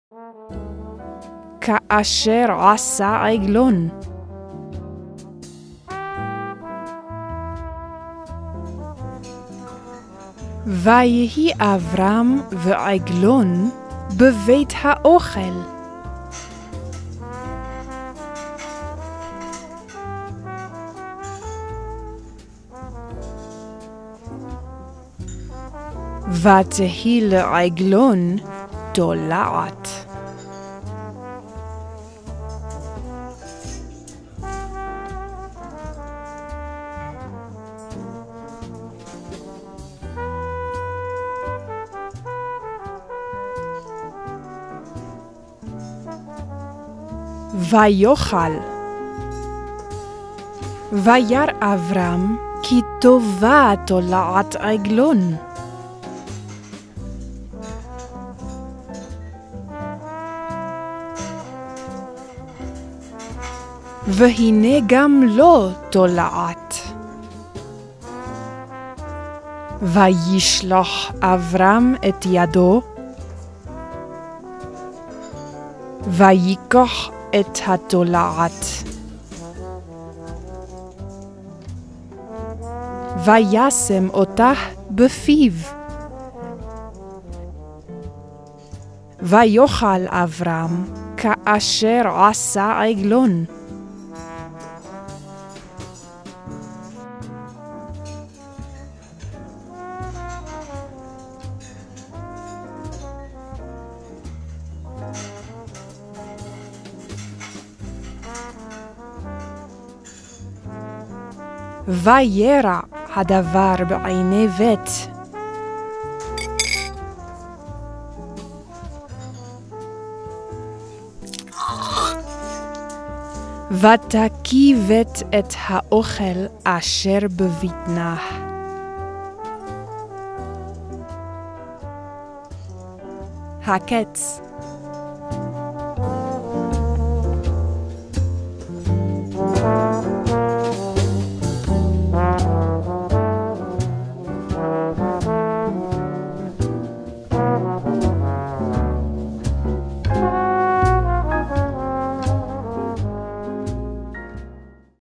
כאשר עשה עגלון. ויהי אברהם ועגלון בבית האוכל. ותהי לעגלון תולעת. ויאכל. וירא אברהם כי טובה תולעת עגלון. והנה גם לו תולעת. וישלח אברהם את ידו, ויקח את התולעת. וישם אותה בפיו. ויאכל אברהם כאשר עשה עגלון. וירע הדבר בעיני בית. ותקיא בית את האוכל אשר בבטנה. הקץ.